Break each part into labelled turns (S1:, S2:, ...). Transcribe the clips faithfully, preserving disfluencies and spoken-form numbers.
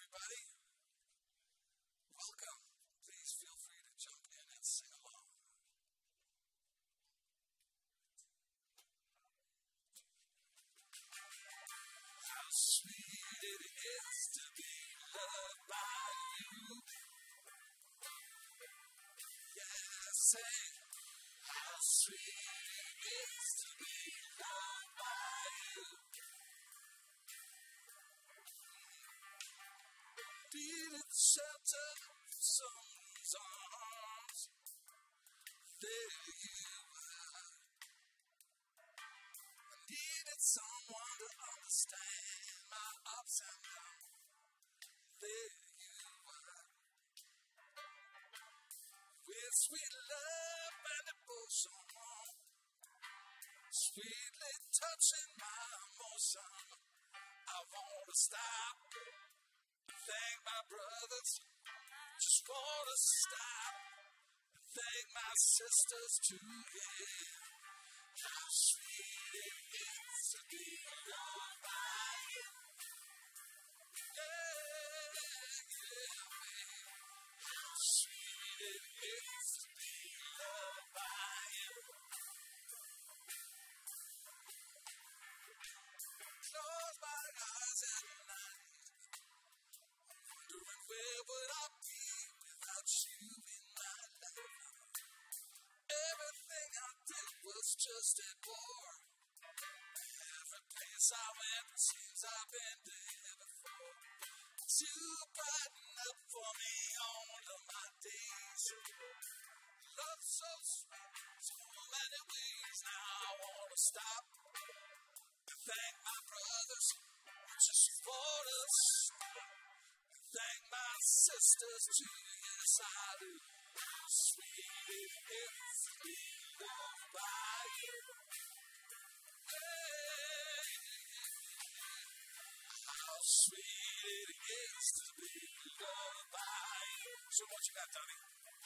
S1: everybody. Welcome. Please feel free to jump in and sing along. How sweet it is to be loved by you. Yeah, say, how sweet it is to be loved by you. Needed shelter from someone's arms. There you were. I needed someone to understand my ups and downs. There you were. With sweet love and devotion, sweetly touching my emotion. I won't stop. Thank my brothers, just wanna stop. Thank my sisters too, yeah. How sweet it is to be loved by you. Yeah, yeah, babe. How sweet it is to be loved by you. Close my eyes at night. Wondering where would I be without you in my life? Everything I did was just a bore. Every place I went seems I've been there before. To brighten up for me all of my days. Love so sweet, so many ways. Now I wanna stop and thank my brothers. I just wanna stop. Thank my sisters too, yes I do. How sweet it is to be loved by you. Hey, how sweet it is to be loved by you. So what you got, Tony?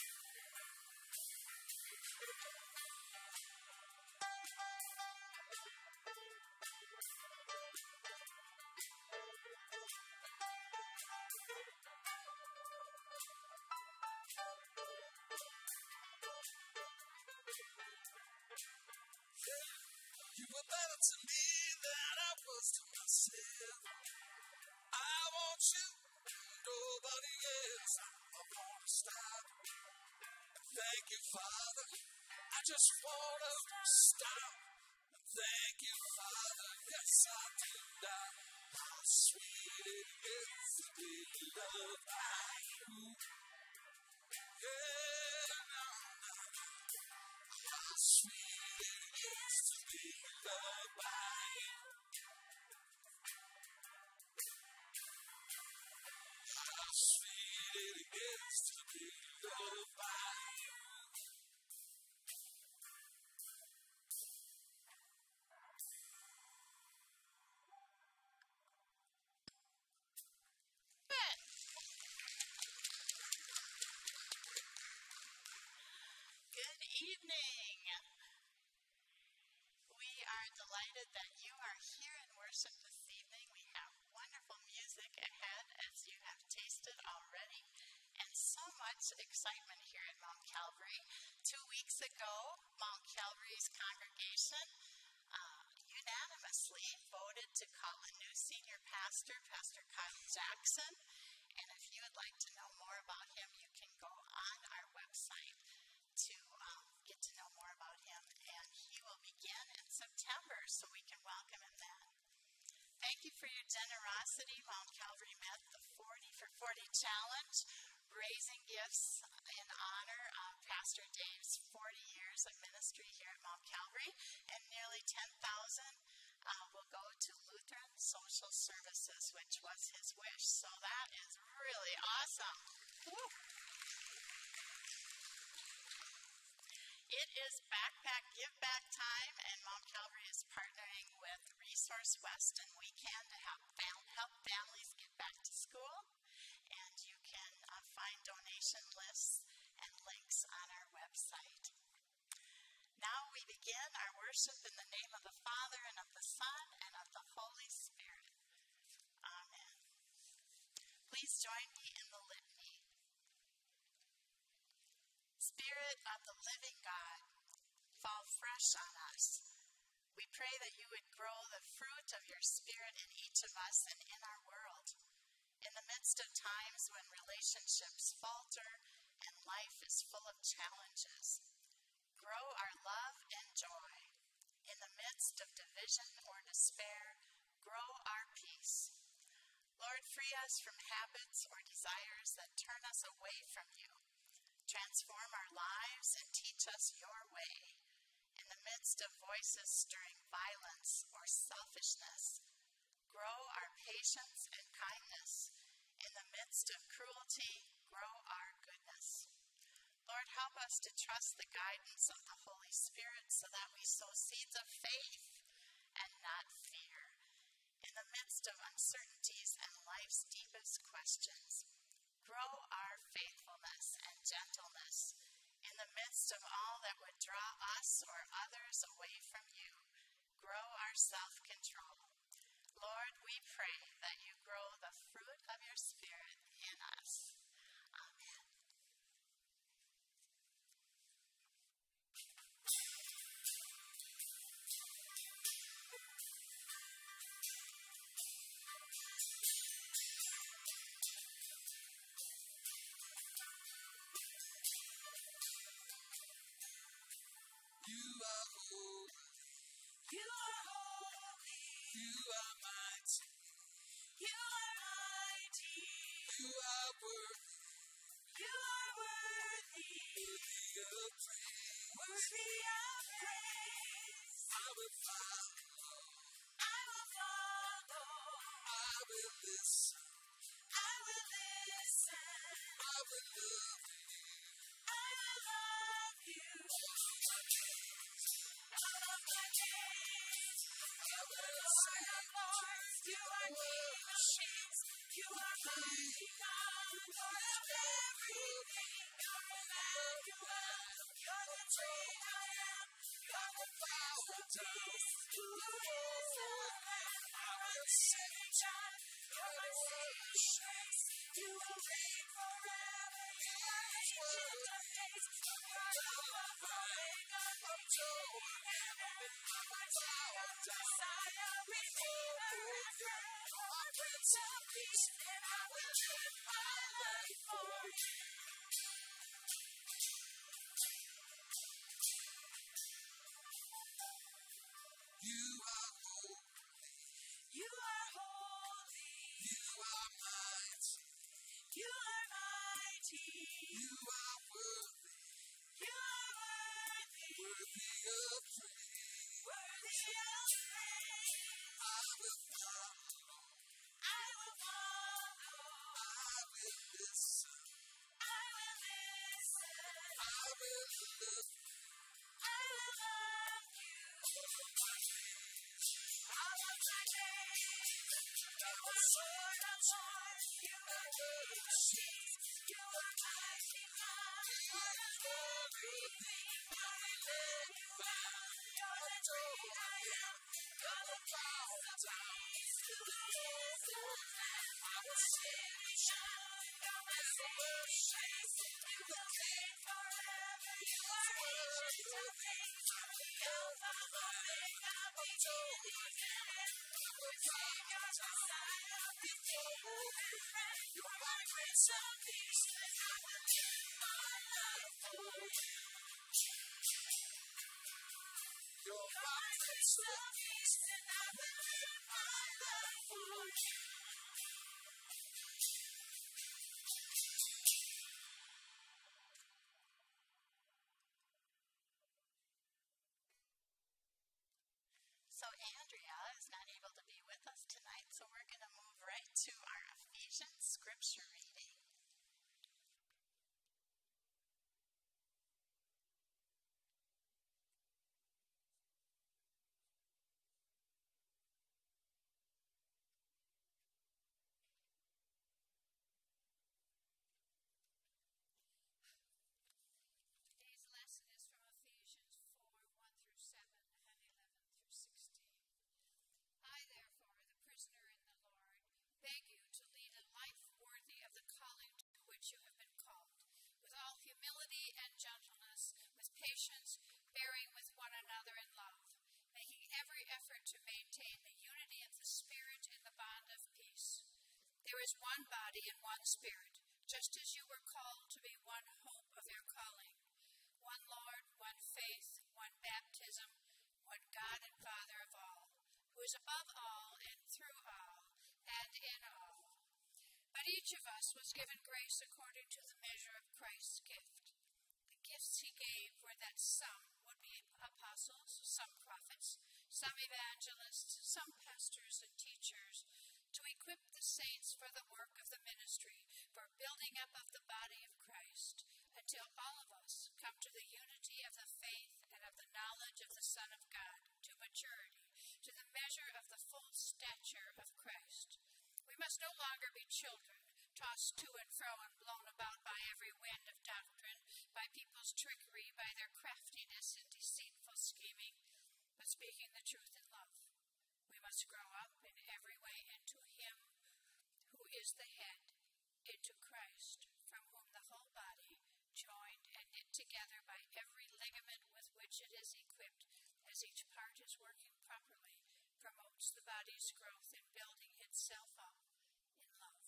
S1: You were better to me than I was to myself. I want you, nobody else. I want to stop. Thank you, Father. I just want to stop. Thank you, Father. Yes, I do now. How sweet it is to be loved by you. Yeah, no, no, no. How sweet it is to be loved by you. How sweet it is to be loved by you.
S2: Good evening. We are delighted that you are here in worship this evening. We have wonderful music ahead, as you have tasted already, and so much excitement here at Mount Calvary. Two weeks ago, Mount Calvary's congregation uh, unanimously voted to call a new senior pastor, Pastor Kyle Jackson. And if you would like to know more about him, you can go on our website to um, get to know more about him, and he will begin in September, so we can welcome him then. Thank you for your generosity. Mount Calvary met the forty for forty challenge, raising gifts in honor of Pastor Dave's forty years of ministry here at Mount Calvary, and nearly ten thousand uh, will go to Lutheran Social Services, which was his wish, so that is really awesome. Woo. It is Backpack Give Back time, and Mount Calvary is partnering with Resource West and WeCan to help, fam- help families get back to school. And you can uh, find donation lists and links on our website. Now we begin our worship in the name of the Father, and of the Son, and of the Holy Spirit. Amen. Please join me in the litany. Spirit of the living God, fall fresh on us. We pray that you would grow the fruit of your Spirit in each of us and in our world. In the midst of times when relationships falter and life is full of challenges, grow our love and joy. In the midst of division or despair, grow our peace. Lord, free us from habits or desires that turn us away from you. Transform our lives and teach us your way. In the midst of voices stirring violence or selfishness, grow our patience and kindness. In the midst of cruelty, grow our goodness. Lord, help us to trust the guidance of the Holy Spirit so that we sow seeds of faith and not fear. In the midst of uncertainties and life's deepest questions, grow our faithfulness and gentleness. In the midst of all that would draw us or others away from you, grow our self-control. Lord, we pray that you grow the fruit of your Spirit in us. Amen.
S1: You are holy. You are holy. You are mighty. You are mighty. You are worthy. You are worthy. Worthy of praise. Worthy of praise. I will follow. I will follow. I will listen. I will listen. I will love you. I will love you. All of my days. You are Lord of Lords. You are King of Kings. You are mighty God, Lord of everything. You're Emmanuel. You're the great I am. You're the Prince of Peace. Who is the Lamb? You're my saving God. You're my saving grace. You will reign forever. You are Ancient of Days. You're Alpha, Omega, beginning and end. Messiah, Messiah, Redeemer and friend. Our Prince of Peace, and I will live my life for you. You are holy. You are holy. You are mighty. You are mighty. You are worthy. You are worthy. Worthy of praise. Worthy of praise. I will follow. I will follow. I will listen. I will listen. I will love. I will love you. All of my days. All of my days. You are Lord of Lords. You are King of Kings. You are mighty God. Lord of everything. You're Emmanuel. You're the great I am. You're the Prince of Peace. Who is the Lamb? Our Savior. You're my saving grace. You will reign forever. You are Ancient of Days. The Alpha, Omega, beginning and end. Our Savior, Messiah, Redeemer and friend. You're my Prince of Peace, and I will live my life for you. You're my Prince of Peace, and I will live my life for you.
S2: So Andrea is not able to be with us tonight, so we're going to move right to our Ephesians scripture reading.
S3: Today's lesson is from Ephesians four, one through seven and eleven through sixteen. I, therefore, the prisoner in the Lord, beg you to lead a life worthy one body and one Spirit, just as you were called to be one hope of your calling, one Lord, one faith, one baptism, one God and Father of all, who is above all and through all and in all. But each of us was given grace according to the measure of Christ's gift. The gifts he gave were that some would be apostles, some prophets, some evangelists, some pastors and teachers, to equip the saints for the work of the ministry, for building up of the body of Christ, until all of us come to the unity of the faith and of the knowledge of the Son of God, to maturity, to the measure of the full stature of Christ. We must no longer be children, tossed to and fro and blown about by every wind of doctrine, by people's trickery, by their craftiness and deceitful scheming, but speaking the truth in love. We must grow up in every way into him who is the head, into Christ, from whom the whole body, joined and knit together by every ligament with which it is equipped, as each part is working properly, promotes the body's growth in building itself up in love.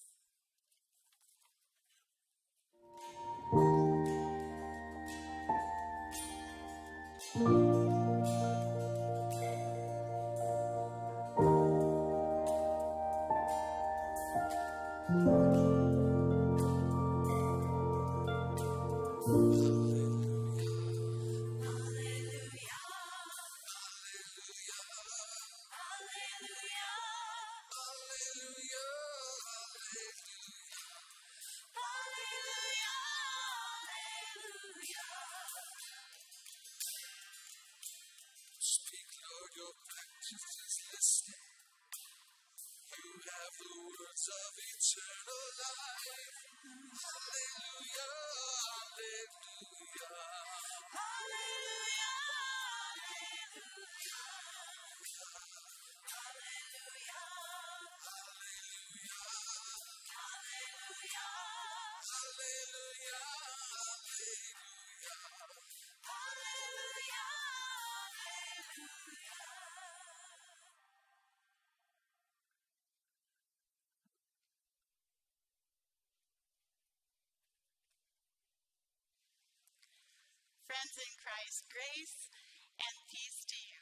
S1: Speak, Lord, your practice is listening. You have the words of eternal life. Hallelujah, hallelujah. Hallelujah, hallelujah. Hallelujah, hallelujah. Hallelujah, hallelujah, hallelujah. Hallelujah, hallelujah.
S2: Friends in Christ, grace and peace to you.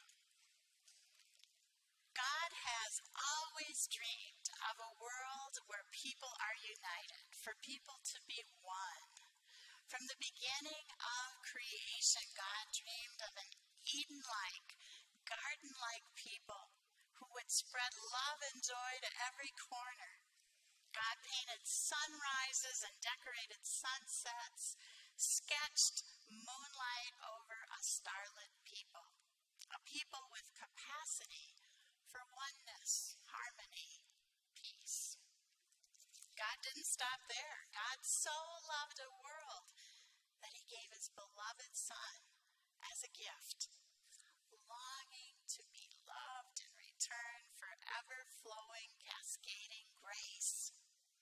S2: God has always dreamed of a world where people are united, for people to be one. From the beginning of creation, God dreamed of an Eden-like, garden-like people who would spread love and joy to every corner. God painted sunrises and decorated sunsets, sketched moonlight over a starlit people, a people with capacity for oneness, harmony, peace. God didn't stop there. God so loved a world that he gave his beloved Son as a gift, longing to be loved in return for ever-flowing, cascading grace.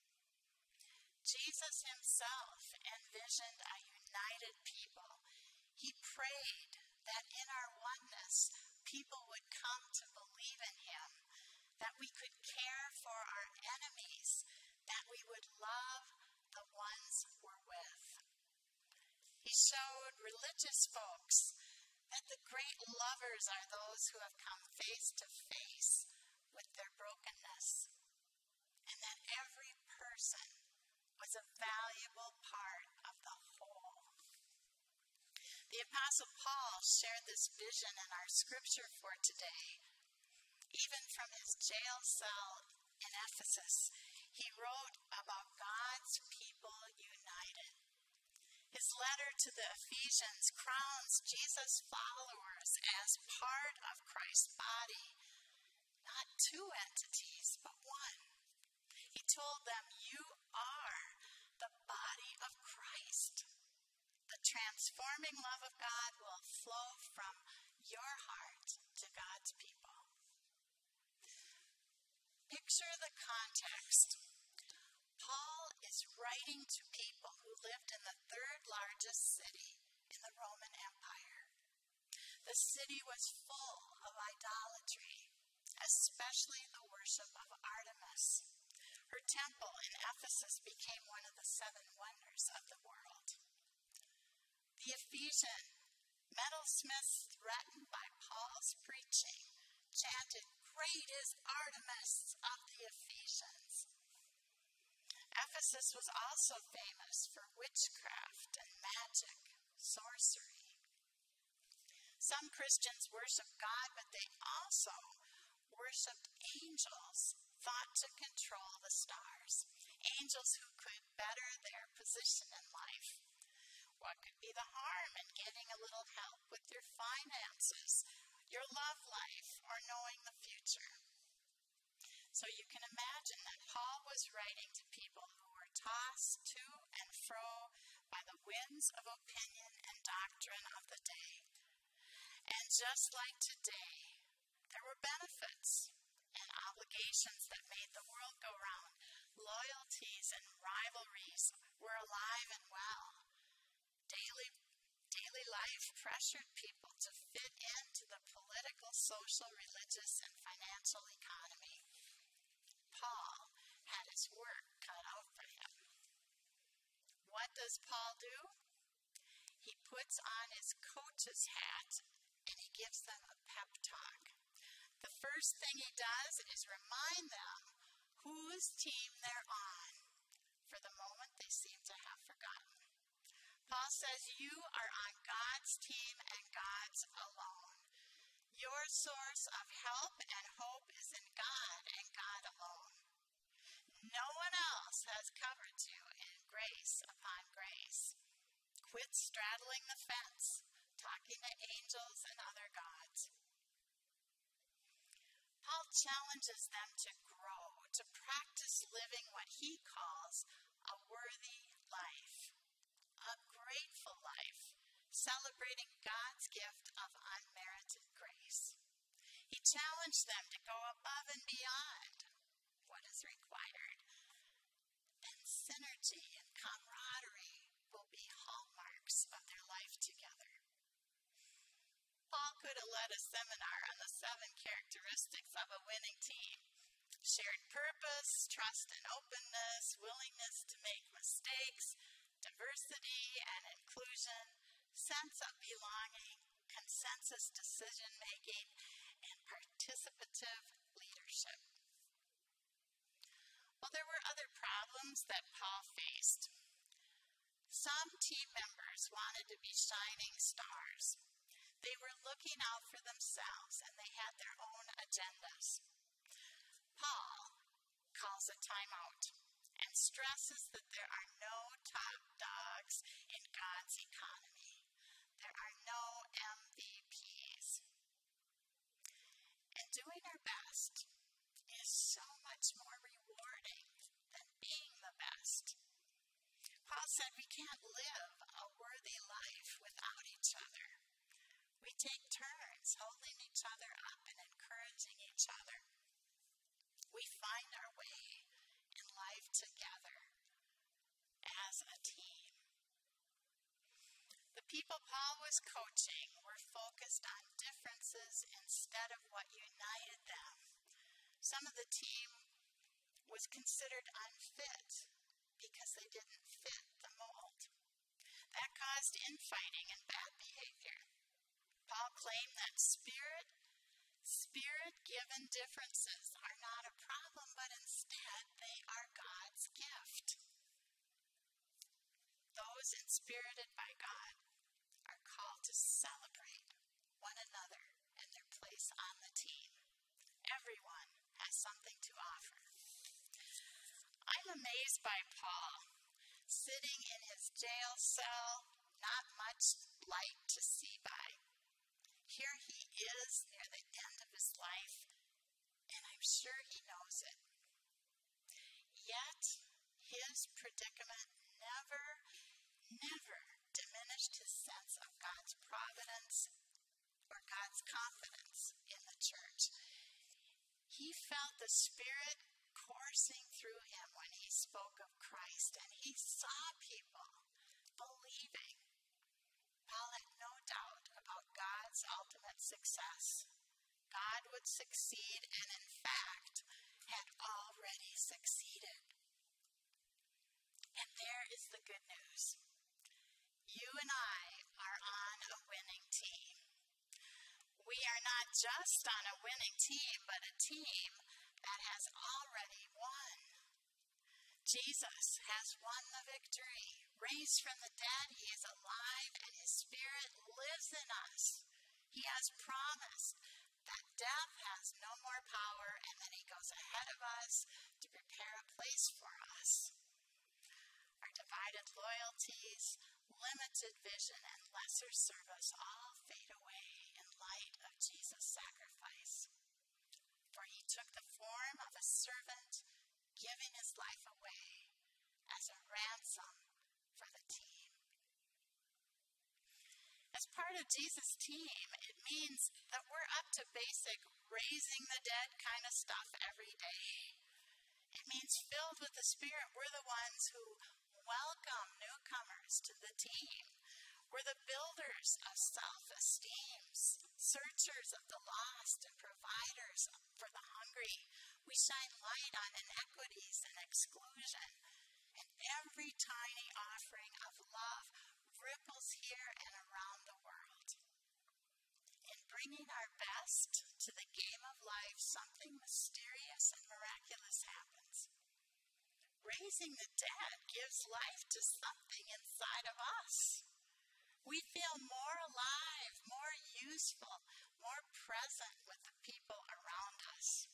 S2: Jesus himself envisioned a united people. He prayed that in our oneness, people would come to believe in him, that we could care for our enemies, that we would love the ones we're with. He showed religious folks that the great lovers are those who have come face to face with their brokenness, and that every person was a valuable part of the whole. The Apostle Paul shared this vision in our scripture for today. Even from his jail cell in Ephesus, he wrote about God's people united. His letter to the Ephesians crowns Jesus' followers as part of Christ's body, not two entities, but one. He told them, you are the body of Christ. The transforming love of God will flow from your heart to God's people. Picture the context. Paul is writing to people who lived in the third largest city in the Roman Empire. The city was full of idolatry, especially the worship of Artemis. Her temple in Ephesus became one of the seven wonders of the world. The Ephesian metalsmiths, threatened by Paul's preaching, chanted, "Great is Artemis of the Ephesians." Ephesus was also famous for witchcraft and magic, sorcery. Some Christians worship God, but they also worshipped angels thought to control the stars, angels who could better their position in life. What could be the harm in getting a little help with your finances, your love life, or knowing the future? So you can imagine that Paul was writing to people who were tossed to and fro by the winds of opinion and doctrine of the day. And just like today, there were benefits and obligations that made the world go round. Loyalties and rivalries were alive and well. Daily, daily life pressured people to fit into the political, social, religious, and financial economy. Paul had his work cut out for him. What does Paul do? He puts on his coach's hat and he gives them a pep talk. The first thing he does is remind them whose team they're on. For the moment, they seem to have forgotten. Paul says, you are on God's team and God's alone. Your source of help and hope is in God and God alone. No one else has covered you in grace upon grace. Quit straddling the fence, talking to angels and other gods. Paul challenges them to grow, to practice living what he calls a worthy life, a grateful life, celebrating God's gift of unmerited grace. He challenged them to go above and beyond what is required. Then synergy and camaraderie will be hallmarks of their life together. Paul could have led a seminar on the seven characteristics of a winning team. Shared purpose, trust and openness, willingness to make mistakes, diversity and inclusion, sense of belonging, consensus decision-making, and participative leadership. Well, there were other problems that Paul faced. Some team members wanted to be shining stars. They were looking out for themselves, and they had their own agendas. Paul calls a timeout and stresses that there are no top dogs in God's economy. There are no M V Ps. And doing our best is so much more rewarding than being the best. Paul said we can't live a worthy life without each other. We take turns holding each other up and encouraging each other. We find our way in life together as a team. The people Paul was coaching were focused on differences instead of what united them. Some of the team was considered unfit because they didn't fit the mold. That caused infighting and bad behavior. Paul claimed that spirit, spirit-given differences are not a problem, but instead they are God's gift. Those inspirited by God are called to celebrate one another and their place on the team. Everyone has something to offer. I'm amazed by Paul, sitting in his jail cell, not much light to see by. Here he is near the end of his life, and I'm sure he knows it. Yet, his predicament never, never diminished his sense of God's providence or God's confidence in the church. He felt the Spirit coursing through him when he spoke of Christ, and he saw people believing. Paul had no doubt about God's ultimate success. God would succeed and, in fact, had already succeeded. And there is the good news. You and I are on a winning team. We are not just on a winning team, but a team that has already won. Jesus has won the victory. Raised from the dead, he is alive, and his Spirit lives in us. He has promised that death has no more power, and that he goes ahead of us to prepare a place for us. Our divided loyalties, limited vision, and lesser service all fade away in light of Jesus' sacrifice. For he took the form of a servant, giving his life away as a ransom for the team. As part of Jesus' team, it means that we're up to basic raising the dead kind of stuff every day. It means filled with the Spirit, we're the ones who welcome newcomers to the team. We're the builders of self-esteem, searchers of the lost, and providers for the hungry. We shine light on inequities and exclusion. And every tiny offering of love ripples here and around the world. In bringing our best to the game of life, something mysterious and miraculous happens. Raising the dead gives life to something inside of us. We feel more alive, more useful, more present with the people around us.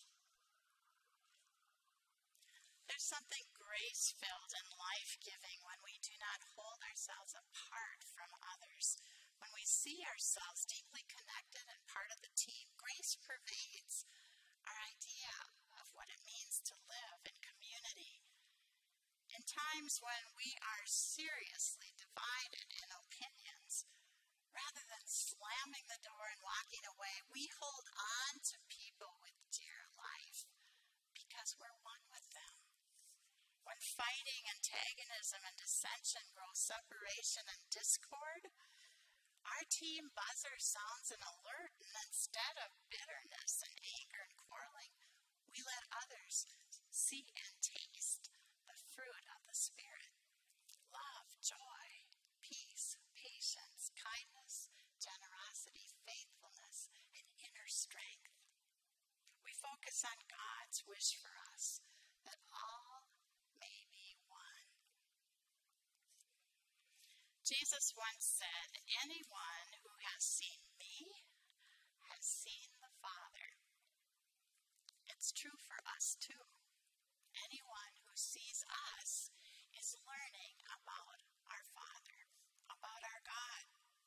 S2: There's something grace-filled and life-giving when we do not hold ourselves apart from others. When we see ourselves deeply connected and part of the team, grace pervades our idea of what it means to live in community. In times when we are seriously divided in opinions, rather than slamming the door and walking away, we hold on to people with dear life because we're one with them. When fighting, antagonism, and dissension grow separation and discord, our team buzzer sounds an alert, and instead of bitterness and anger and quarreling, we let others see and taste the fruit of the Spirit. Love, joy, peace, patience, kindness, generosity, faithfulness, and inner strength. We focus on God's wish for us, that all may be one. Jesus once said, "Anyone who has seen me has seen the Father." It's true for us too. Anyone who sees us is learning about our Father, about our God.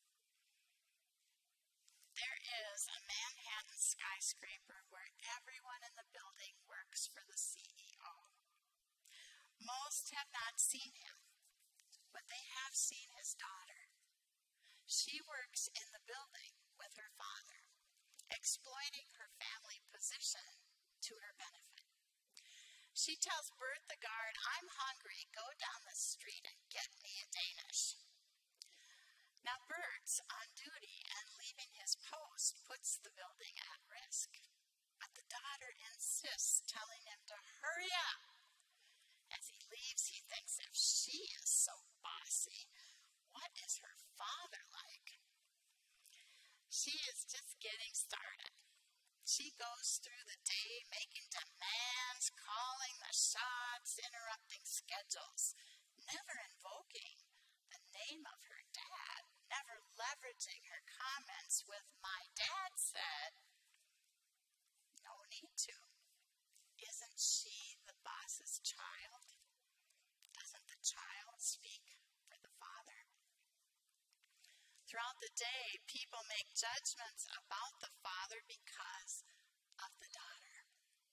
S2: There is a Manhattan skyscraper where everyone in the building works for the C E O. Most have not seen him, but they have seen his daughter. She works in the building with her father, exploiting her family position to her benefit. She tells Bert the guard, "I'm hungry, go down the street and get me a Danish." Now Bert's on duty and leaving his post puts the building at risk. But the daughter insists, telling him to hurry up. As he leaves, he thinks, if she is so bossy, what is her father like? She is just getting started. She goes through the day making demands, calling the shots, interrupting schedules, never invoking the name of her dad, never leveraging her comments with "my dad said." No need to. Isn't she the boss's child? Doesn't the child speak for the father? Throughout the day, people make judgments about the father because of the daughter.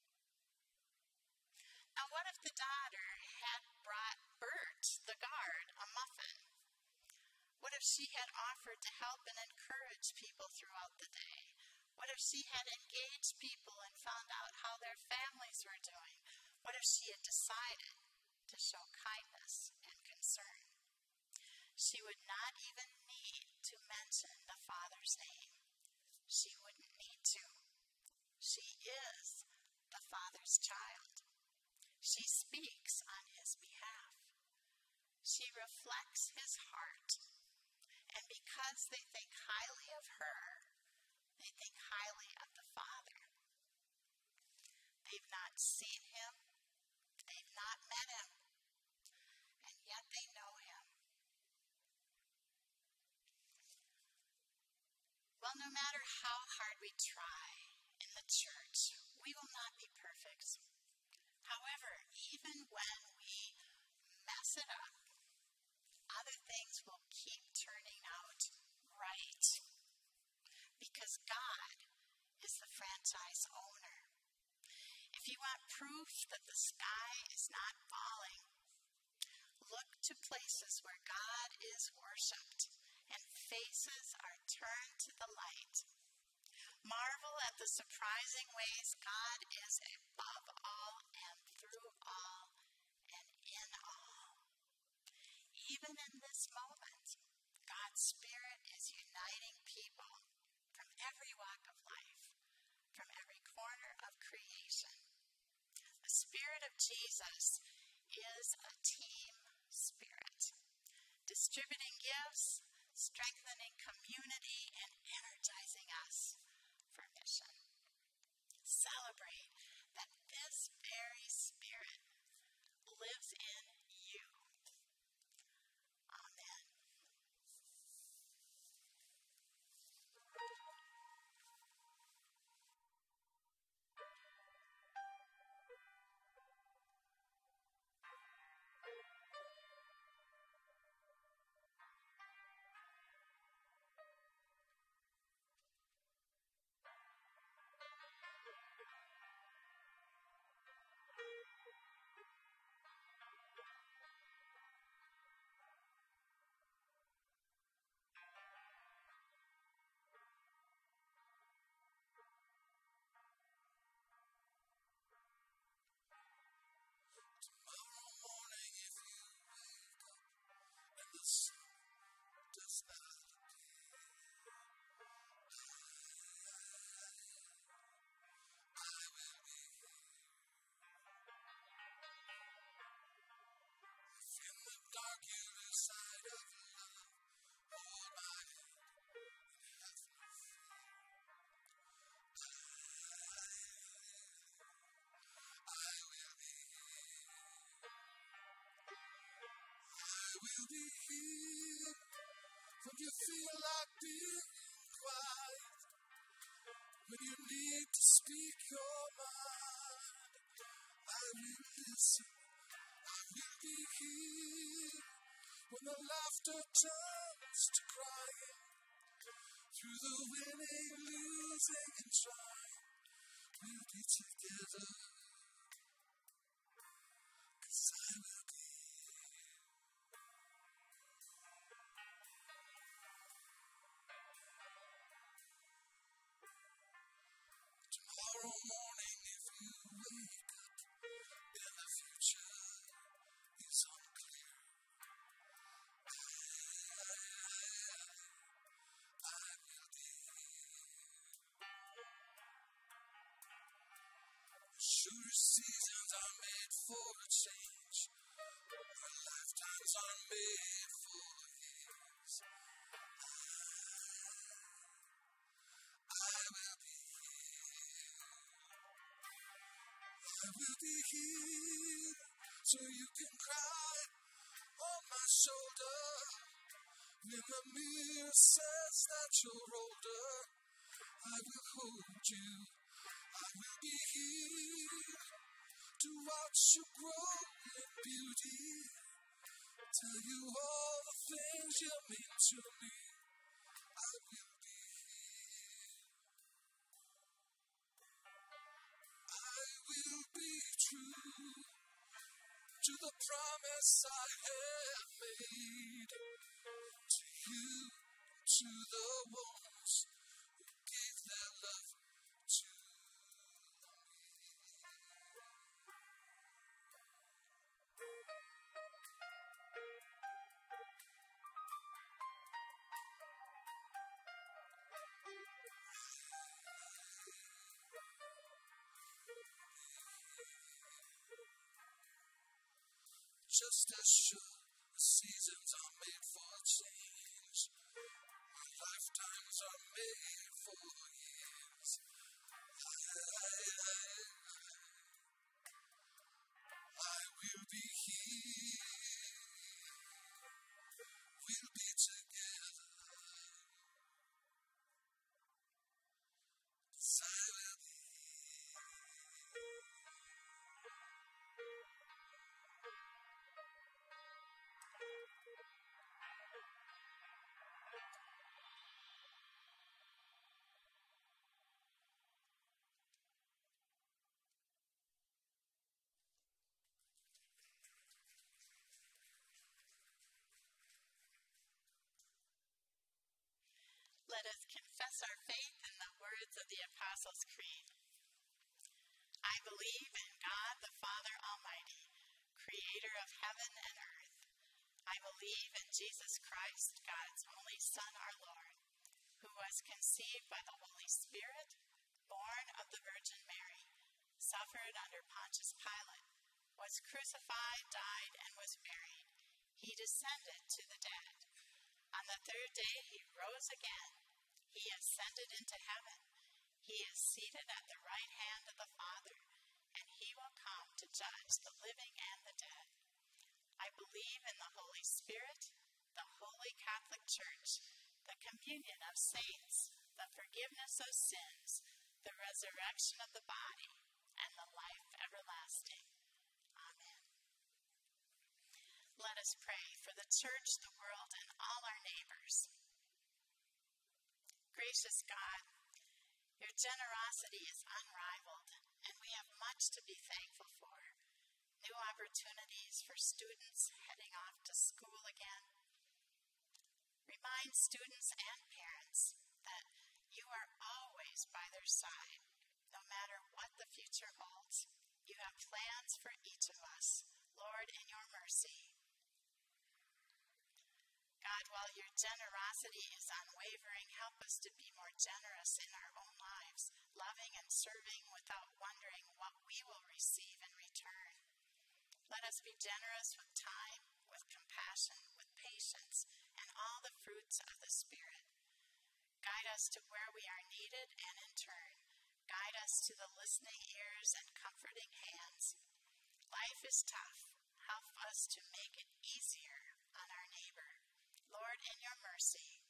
S2: Now, what if the daughter had brought Bert, the guard, a muffin? What if she had offered to help and encourage people throughout the day? What if she had engaged people and found out how their families were doing? What if she had decided to show kindness and concern? She would not even need to mention the Father's name. She wouldn't need to. She is the Father's child. She speaks on his behalf. She reflects his heart. And because they think highly of her, they think highly of the Father. They've not seen him. They've not met him. And yet they know him. Well, no matter how hard we try in the church, we will not be perfect. However, even when we mess it up, other things will keep turning out right. Because God is the franchise owner. If you want proof that the sky is not falling, look to places where God is worshipped and faces are turned to the light. Marvel at the surprising ways God is above all and through all and in all. Even in this moment, God's Spirit is uniting people from every walk of life, from every corner of creation. The Spirit of Jesus is a team spirit, distributing gifts, strengthening community, and energizing us for mission. Celebrate that this very Spirit lives in you. Amen.
S1: Tomorrow morning, if you wake up and the sun does not appear, I will be here. If in the dark you lose sight of love, hold my hand and have no fear. I will be here. I will be here when you feel like being quiet, when you need to speak your mind. I will listen. I will be here when the laughter turns to crying, through the winning, losing, and trying. We'll be together, 'cause I will be here. Tomorrow morning, if you wake up and the future is unclear, I will be here. Sure, seasons are made for change, our lifetimes are made for years. I will be here. I will be here so you can cry on my shoulder when the mirror says that you're older. I will hold you. I will be here to watch you grow in beauty, tell you all the things you mean to me. I will be here. I will be true to the promise I have made to you, to the ones who gave their love to me. Rest assured, the seasons are made for change. Our lifetimes are made for years. I, I, I will be here. We'll be together. I will be here.
S2: Let us confess our faith in the words of the Apostles' Creed. I believe in God the Father Almighty, creator of heaven and earth. I believe in Jesus Christ, God's only Son, our Lord, who was conceived by the Holy Spirit, born of the Virgin Mary, suffered under Pontius Pilate, was crucified, died, and was buried. He descended to the dead. On the third day he rose again. He ascended into heaven. He is seated at the right hand of the Father, and he will come to judge the living and the dead. I believe in the Holy Spirit, the Holy Catholic Church, the communion of saints, the forgiveness of sins, the resurrection of the body, and the life everlasting. Amen. Let us pray for the church, the world, and all our neighbors. Gracious God, your generosity is unrivaled, and we have much to be thankful for. New opportunities for students heading off to school again. Remind students and parents that you are always by their side, no matter what the future holds. You have plans for each of us. Lord, in your mercy. God, while your generosity is unwavering, help us to be more generous in our own lives, loving and serving without wondering what we will receive in return. Let us be generous with time, with compassion, with patience, and all the fruits of the Spirit. Guide us to where we are needed, and in turn, guide us to the listening ears and comforting hands. Life is tough. Help us to make it easier on our neighbor. Lord, in your mercy.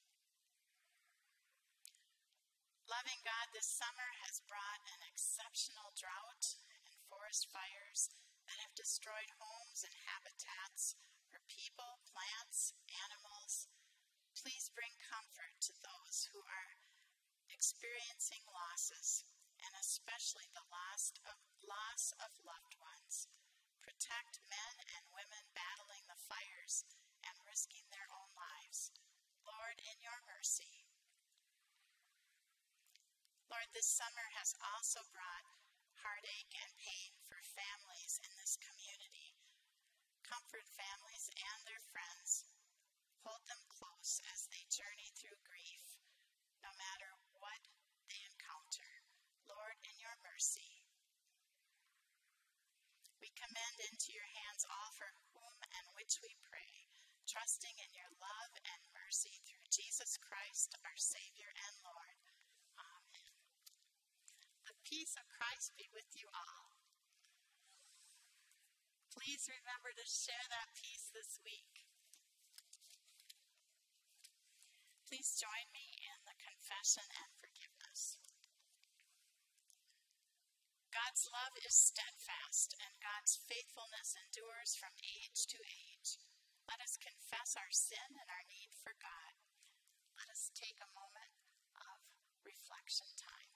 S2: Loving God, this summer has brought an exceptional drought and forest fires that have destroyed homes and habitats for people, plants, animals. Please bring comfort to those who are experiencing losses, and especially the loss of, loss of loved ones. Protect men and women battling the fires and risking their own lives. Lord, in your mercy. Lord, this summer has also brought heartache and pain for families in this community. Comfort families and their friends. Hold them close as they journey through grief, no matter what they encounter. Lord, in your mercy. We commend into your hands all for whom and which we pray, trusting in your love and mercy through Jesus Christ, our Savior and Lord. Amen. The peace of Christ be with you all. Please remember to share that peace this week. Please join me in the confession and forgiveness. God's love is steadfast, and God's faithfulness endures from age to age. Let us confess our sin and our need for God. Let us take a moment of reflection time.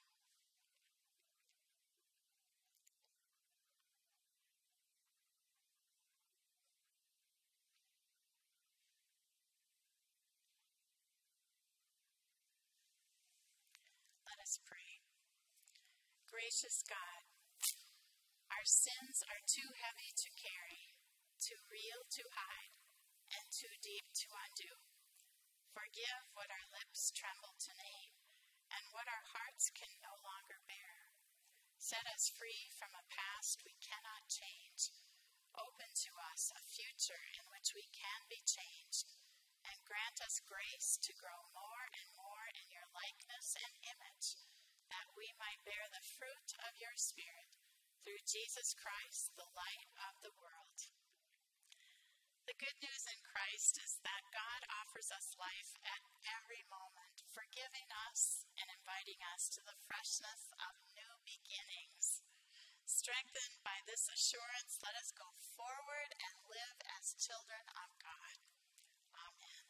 S2: Let us pray. Gracious God, our sins are too heavy to carry, too real to hide, and too deep to undo. Forgive what our lips tremble to name, and what our hearts can no longer bear. Set us free from a past we cannot change. Open to us a future in which we can be changed, and grant us grace to grow more and more in your likeness and image, that we might bear the fruit of your Spirit through Jesus Christ, the light of the world. The good news in Christ is that God offers us life at every moment, forgiving us and inviting us to the freshness of new beginnings. Strengthened by this assurance, let us go forward and live as children of God. Amen.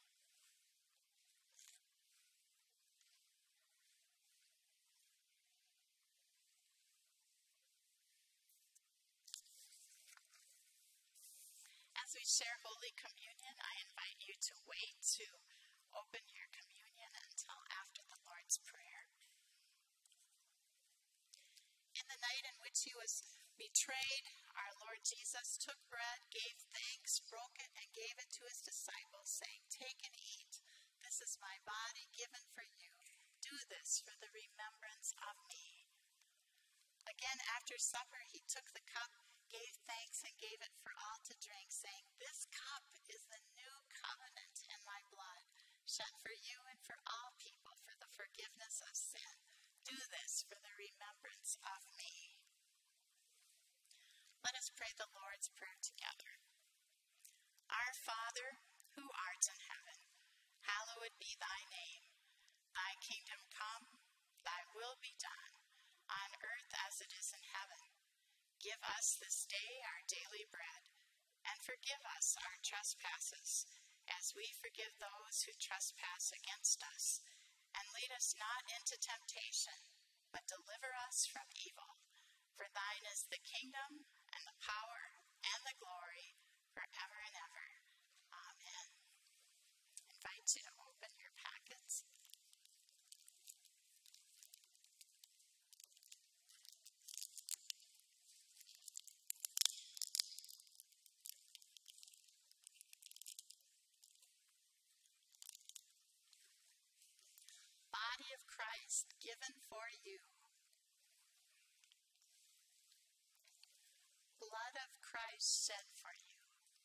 S2: As we share Holy Communion, I invite you to wait to open your communion until after the Lord's Prayer. In the night in which he was betrayed, our Lord Jesus took bread, gave thanks, broke it, and gave it to his disciples, saying, "Take and eat. This is my body given for you. Do this for the remembrance of me." Again, after supper, he took the cup, gave thanks, and gave it for all to drink, saying, "This cup is the new covenant in my blood, shed for you and for all people for the forgiveness of sin. Do this for the remembrance of me." Let us pray the Lord's Prayer together. Our Father, who art in heaven, hallowed be thy name. Thy kingdom come, thy will be done, on earth as it is in heaven. Give us this day our daily bread, and forgive us our trespasses, as we forgive those who trespass against us. And lead us not into temptation, but deliver us from evil. For thine is the kingdom, and the power, and the glory, forever and ever. Amen. I invite you to open your packets. Body of Christ given for you. Blood of Christ shed for you.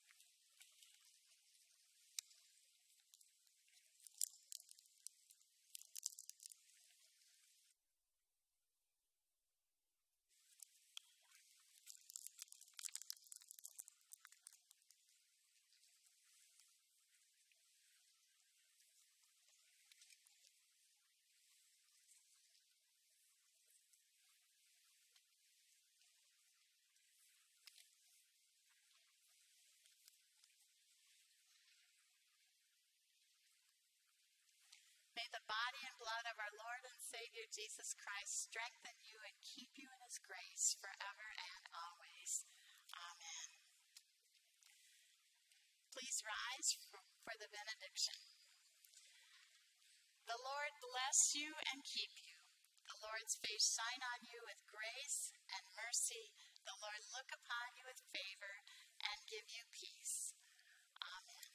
S2: May the body and blood of our Lord and Savior Jesus Christ strengthen you and keep you in his grace forever and always. Amen. Please rise for, for the benediction. The Lord bless you and keep you. The Lord's face shine on you with grace and mercy. The Lord look upon you with favor and give you peace. Amen.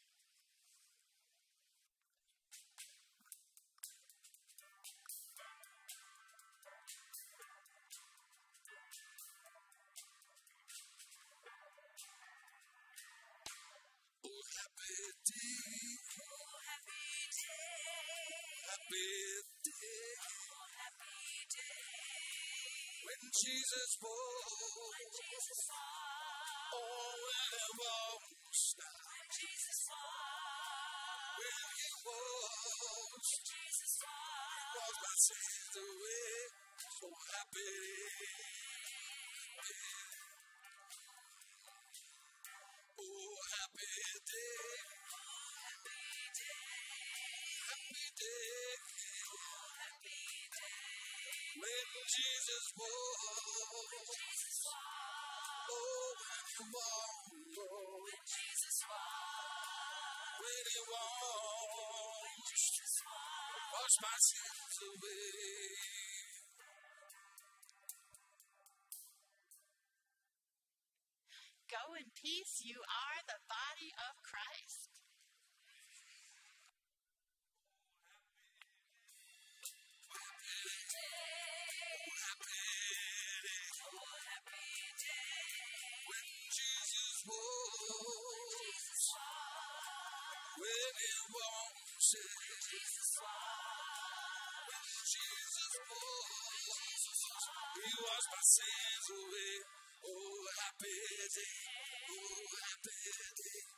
S1: Happy day,
S4: Oh, happy day.
S1: happy day,
S4: Oh, happy day.
S1: when Jesus was,
S4: When Jesus walked.
S1: oh, when he was,
S4: When Jesus walked.
S1: when he was,
S4: When Jesus
S1: was
S4: walked.
S1: my sins away, so happy, happy. Oh, happy day,
S4: Oh, happy day.
S1: happy day,
S4: Oh, happy day.
S1: when Jesus was,
S4: When Jesus walked.
S1: oh, when he was,
S4: When Jesus walked.
S1: when he was,
S4: When Jesus walked.
S1: wash my sins away.
S2: Go in peace. You are the body of Christ.
S4: Oh, happy day.
S1: When Jesus when it won't shake.
S4: When Jesus walked,
S1: When Jesus
S4: when Jesus
S1: walks,
S4: walked,
S1: He washed my sins away. Oh, happy day, oh, happy day.